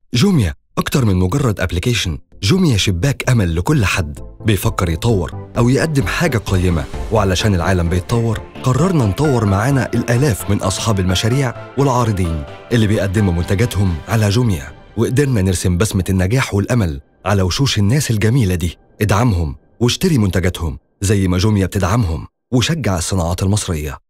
جوميا أكتر من مجرد أبليكيشن. جوميا شباك أمل لكل حد بيفكر يطور أو يقدم حاجة قيمة، وعلشان العالم بيتطور قررنا نطور معانا الآلاف من أصحاب المشاريع والعارضين اللي بيقدموا منتجاتهم على جوميا، وقدرنا نرسم بسمة النجاح والأمل على وشوش الناس الجميلة دي. ادعمهم واشتري منتجاتهم زي ما جوميا بتدعمهم، وشجع الصناعات المصرية.